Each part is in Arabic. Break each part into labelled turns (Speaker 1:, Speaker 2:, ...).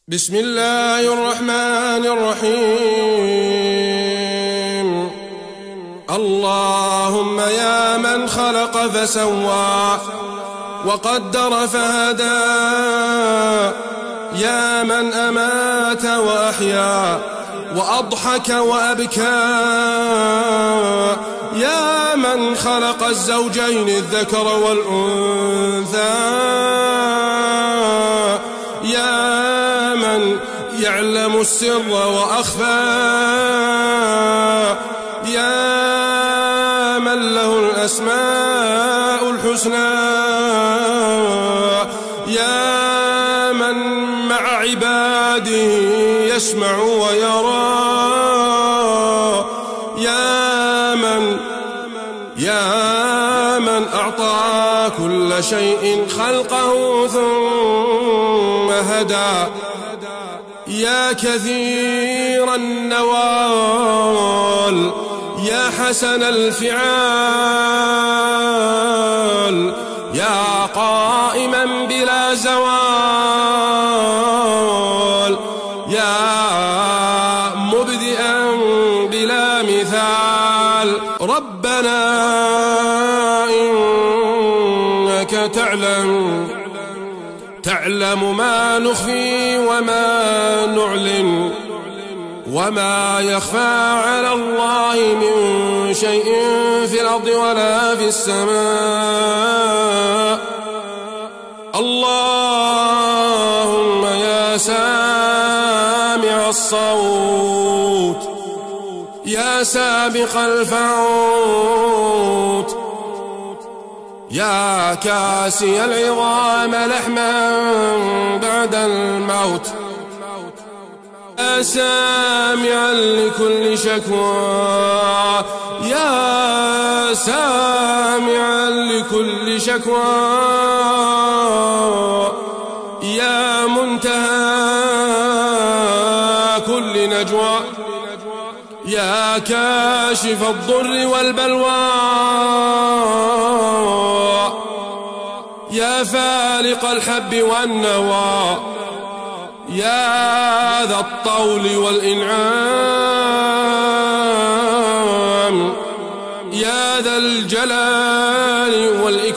Speaker 1: بسم الله الرحمن الرحيم. اللهم يا من خلق فسوى وقدر فهدى، يا من أمات وأحيا وأضحك وأبكى، يا من خلق الزوجين الذكر والأنثى، يا من يعلم السر وأخفى، يا من له الأسماء الحسنى، يا من مع عباده يسمع ويرى، يا من أعطى كل شيء خلقه ثم هدى، يا كثير النوال، يا حسن الفعال، يا قائما بلا زوال، يا مبدئا بلا مثال. ربنا إنك تعلم ما نخفي وما نعلن، وما يخفى على الله من شيء في الأرض ولا في السماء. اللهم يا سامع الصوت، يا سابق الفوت، يا كاسي العظام لحما بعد الموت، يا سامعا لكل شكوى، يا سامعا لكل شكوى، يا منتهى كل نجوى، يا كاشف الضر والبلوى، يا فالق الحب والنوى، يا ذا الطول والإنعام، يا ذا الجلال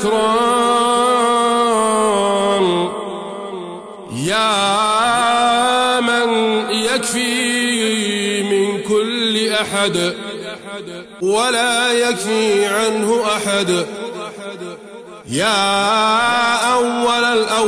Speaker 1: والإكرام، يا من يكفي من كل أحد ولا يكفي عنه أحد، يا أول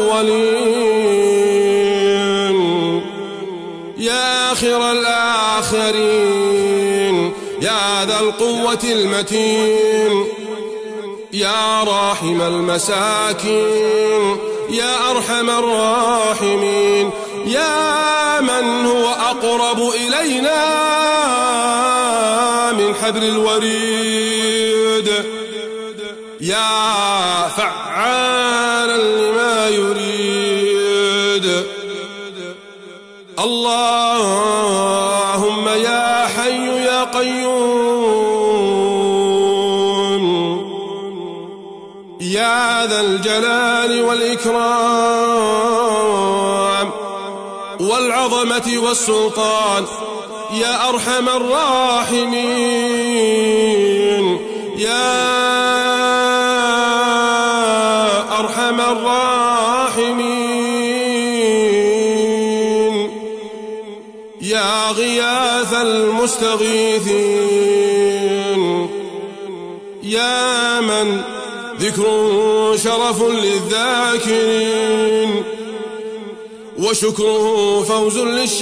Speaker 1: الأولين، يا آخر الآخرين، يا ذا القوة المتين، يا راحم المساكين، يا أرحم الراحمين، يا من هو أقرب إلينا من حبل الوريد، يا فعالا لما يريد. اللهم يا حي يا قيوم، يا ذا الجلال والإكرام والعظمة والسلطان، يا أرحم الراحمين، يا أرحم الراحمين، يا غياث المستغيثين، يا من ذكر شرف للذاكرين وشكره فوز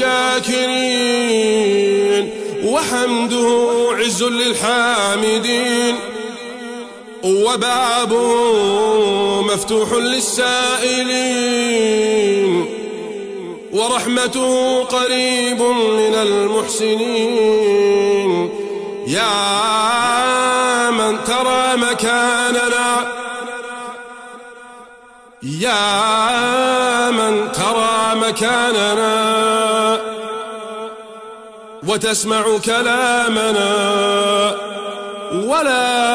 Speaker 1: للشاكرين وحمده عز للحامدين وبابه مفتوح للسائلين ورحمته قريب من المحسنين. يا من ترى مكاننا، يا من ترى مكاننا وتسمع كلامنا ولا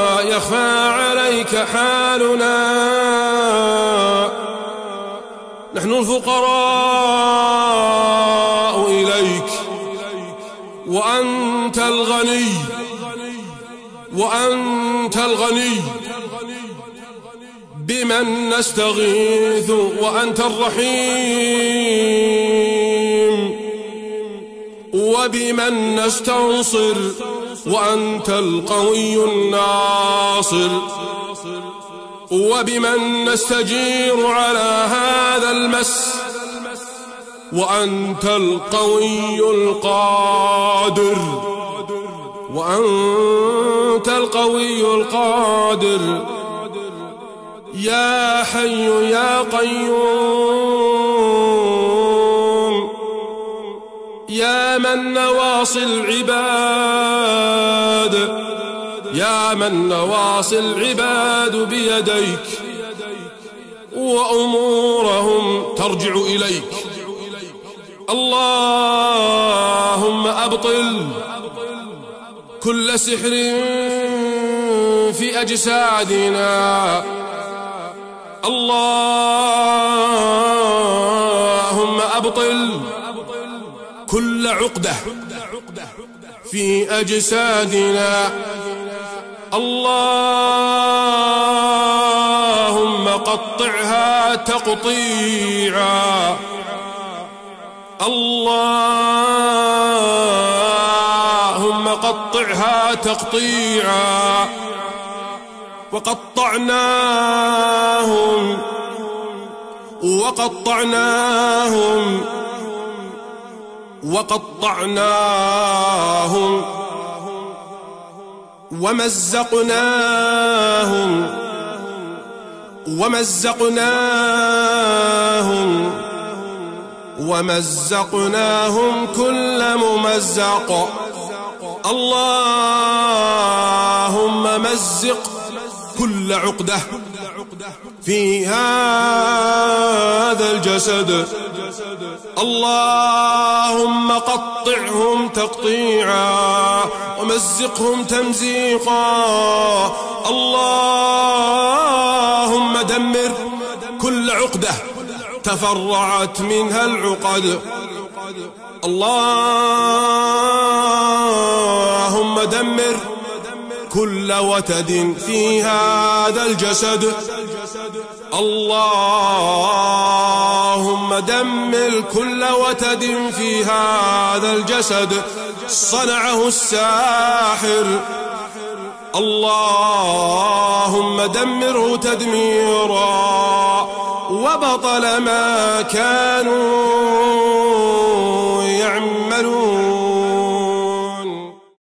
Speaker 1: يخفى عليك حالنا، نحن الفقراء إليك وأنت الغني، وأنت الغني. بمن نستغيث وأنت الرحيم، وبمن نستنصر وأنت القوي الناصر، وبمن نستجير على هذا المس وأنت القوي القادر، وأنت القوي القادر. يا حي يا قيوم، يا من نواصي العباد، يا من نواصي العباد بيديك وأمورهم ترجع إليك. اللهم أبطل كل سحر في أجسادنا، اللهم أبطل كل عقدة في أجسادنا، اللهم قطعها تقطيعا، اللهم قطعها تقطيعا. وقطعناهم وقطعناهم وقطعناهم ومزقناهم ومزقناهم ومزقناهم كل ممزق. اللهم مزق كل عقدة في هذا الجسد، اللهم قطعهم تقطيعا ومزقهم تمزيقا. اللهم دمر كل عقدة تفرعت منها العقد، اللهم دمر كل وتد في هذا الجسد، اللهم دمر كل وتد في هذا الجسد صنعه الساحر، اللهم دمره تدميرا وبطل ما كانوا